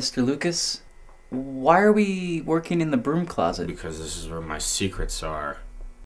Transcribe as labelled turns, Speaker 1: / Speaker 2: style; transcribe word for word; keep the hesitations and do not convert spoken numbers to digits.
Speaker 1: Mister Lucas, why are we working in the broom closet?
Speaker 2: Because this is where my secrets are.